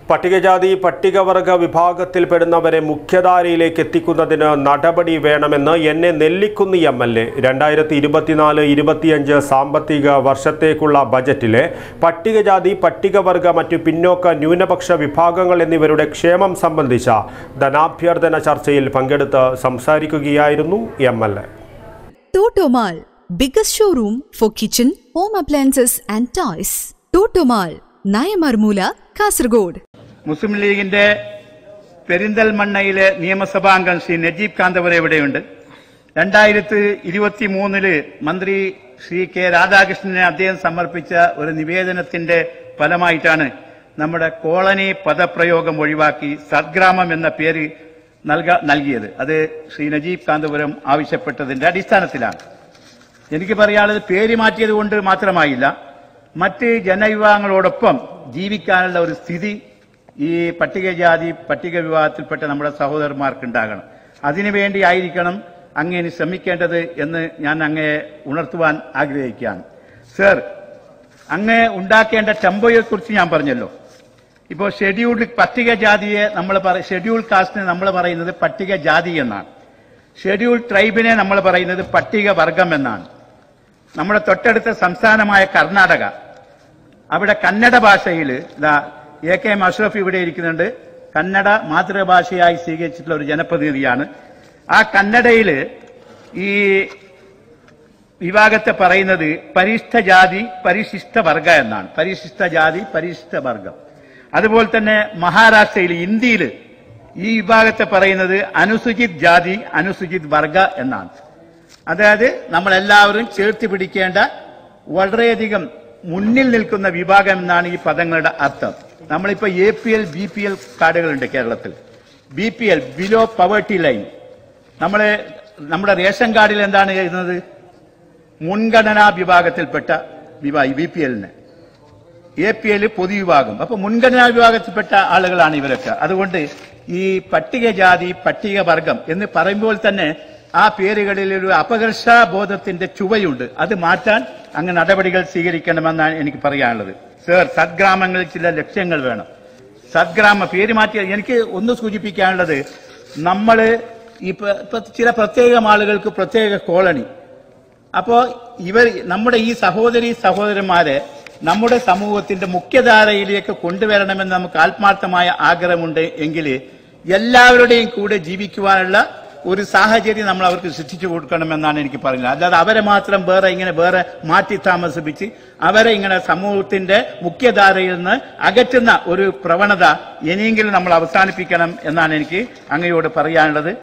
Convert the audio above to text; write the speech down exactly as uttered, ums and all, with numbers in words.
പട്ടികജാതി പട്ടികവർഗ വിഭാഗത്തിൽപ്പെടുന്നവരെ മുഖ്യധാരയിലേക്ക് എത്തിക്കുന്നതിന് നടപടി വേണമെന്ന് N A Nellikkunnu M L A രണ്ടായിരത്തി ഇരുപത്തിനാല് ഇരുപത്തിയഞ്ച് സാമ്പത്തിക വർഷത്തേക്കുള്ള ബജറ്റിലെ പട്ടികജാതി പട്ടികവർഗ മറ്റു പിന്നോക്ക ന്യൂനപക്ഷ വിഭാഗങ്ങൾ എന്നിവരുടെ ക്ഷേമം സംബന്ധിച്ച ധനാഭ്യർത്ഥന ചർച്ചയിൽ പങ്കെടുത്ത് സംസാരിക്കുകയായിരുന്നു M L A. Totomal, biggest showroom for kitchen, home appliances and toys. Totomal, Nayamarmula, Kasaragod. Muslim ലീഗിന്റെ പെരിന്തൽമണ്ണയിലെ നിയമസഭാംഗം ശ്രീ നജീബ് കാന്തപുര ഇവിടെയുണ്ട്. രണ്ടായിരത്തി ഇരുപത്തി മൂന്നില് മന്ത്രി ശ്രീ കെ രാധാകൃഷ്ണനെ അദ്ദേഹം സമർപ്പിച്ച ഒരു നിവേദനത്തിന്റെ ഫലമായിട്ടാണ് നമ്മുടെ കോളനി പദപ്രയോഗം ഒഴിവാക്കി സദ്ഗ്രാമം എന്ന പേര് നൽക നൽകിയത്. അത് ശ്രീ നജീബ് കാന്തപുരം ആവശ്യപ്പെട്ടതിന്റെ അടിസ്ഥാനത്തിലാണ്. എനിക്ക് പറയാനുള്ളത്, പേര് മാറ്റിയത് കൊണ്ട് മാത്രമായില്ല, മറ്റ് ജനവിഭാഗങ്ങളോടൊപ്പം ജീവിക്കാനുള്ള ഒരു സ്ഥിതി ഈ പട്ടികജാതി പട്ടിക വിഭാഗത്തിൽപ്പെട്ട നമ്മുടെ സഹോദരന്മാർക്ക് ഉണ്ടാകണം. അതിനുവേണ്ടി ആയിരിക്കണം അങ്ങേന് ശ്രമിക്കേണ്ടത് എന്ന് ഞാൻ അങ്ങയെ ഉണർത്തുവാൻ ആഗ്രഹിക്കുകയാണ്. സർ, അങ്ങ് ഉണ്ടാക്കേണ്ട ടെമ്പോയെ കുറിച്ച് ഞാൻ പറഞ്ഞല്ലോ. ഇപ്പോൾ ഷെഡ്യൂൾഡ് പട്ടികജാതിയെ നമ്മൾ ഷെഡ്യൂൾഡ് കാസ്റ്റിനെ നമ്മൾ പറയുന്നത് പട്ടികജാതി എന്നാണ്. ഷെഡ്യൂൾഡ് ട്രൈബിനെ നമ്മൾ പറയുന്നത് പട്ടികവർഗം എന്നാണ്. നമ്മുടെ തൊട്ടടുത്ത സംസ്ഥാനമായ കർണാടക, അവിടെ കന്നഡ ഭാഷയിൽ എ കെ എം അഷ്റഫ് ഇവിടെ ഇരിക്കുന്നുണ്ട്. കന്നഡ മാതൃഭാഷയായി സ്വീകരിച്ചിട്ടുള്ള ഒരു ജനപ്രതിനിധിയാണ്. ആ കന്നഡയിൽ ഈ വിഭാഗത്തെ പറയുന്നത് പരിശിഷ്ട ജാതി പരിശിഷ്ട വർഗ എന്നാണ്. പരിശിഷ്ട ജാതി പരിശിഷ്ട വർഗം. അതുപോലെ തന്നെ മഹാരാഷ്ട്രയിൽ ഇന്ത്യയിൽ ഈ വിഭാഗത്തെ പറയുന്നത് അനുസൂചിത് ജാതി അനുസൂചിത് വർഗ എന്നാണ്. അതായത് നമ്മളെല്ലാവരും ചേർത്ത് പിടിക്കേണ്ട വളരെയധികം മുന്നിൽ നിൽക്കുന്ന വിഭാഗം എന്നാണ് ഈ പദങ്ങളുടെ അർത്ഥം. നമ്മളിപ്പോ A P L B P L കാർഡുകളുണ്ട് കേരളത്തിൽ. B P L below poverty line. നമ്മള് നമ്മുടെ റേഷൻ കാർഡിൽ എന്താണ് എഴുതുന്നത്? മുൻഗണനാ വിഭാഗത്തിൽപ്പെട്ട വിഭാഗം ബി പി എല്ലിന്. എ പി എൽ പൊതുവിഭാഗം. അപ്പൊ മുൻഗണനാ വിഭാഗത്തിൽപ്പെട്ട ആളുകളാണ് ഇവരൊക്കെ. അതുകൊണ്ട് ഈ പട്ടികജാതി പട്ടികവർഗം എന്ന് പറയുമ്പോൾ തന്നെ ആ പേരുകളിൽ ഒരു അപകർഷബോധത്തിന്റെ ചുവയുണ്ട്. അത് മാറ്റാൻ അങ്ങ് നടപടികൾ സ്വീകരിക്കണമെന്നാണ് എനിക്ക് പറയാനുള്ളത്. സർ, സദ്ഗ്രാമങ്ങളിൽ ചില ലക്ഷ്യങ്ങൾ വേണം. സദ്ഗ്രാമ പേര് മാറ്റി എനിക്ക് ഒന്ന് സൂചിപ്പിക്കാനുള്ളത്, നമ്മള് ഈ ചില പ്രത്യേക ആളുകൾക്ക് പ്രത്യേക കോളനി. അപ്പോ ഇവർ നമ്മുടെ ഈ സഹോദരി സഹോദരന്മാരെ നമ്മുടെ സമൂഹത്തിന്റെ മുഖ്യധാരയിലേക്ക് കൊണ്ടുവരണമെന്ന് നമുക്ക് ആത്മാർത്ഥമായ ആഗ്രഹമുണ്ട് എങ്കിൽ എല്ലാവരുടെയും കൂടെ ജീവിക്കുവാനുള്ള ഒരു സാഹചര്യം നമ്മൾ അവർക്ക് സൃഷ്ടിച്ചു കൊടുക്കണമെന്നാണ് എനിക്ക് പറയുന്നത്. അല്ലാതെ അവരെ മാത്രം വേറെ ഇങ്ങനെ വേറെ മാറ്റി താമസിപ്പിച്ച് അവരെ ഇങ്ങനെ സമൂഹത്തിന്റെ മുഖ്യധാരയിൽ നിന്ന് അകറ്റുന്ന ഒരു പ്രവണത ഇനിയെങ്കിലും നമ്മൾ അവസാനിപ്പിക്കണം എന്നാണ് എനിക്ക് അങ്ങയോട് പറയാനുള്ളത്.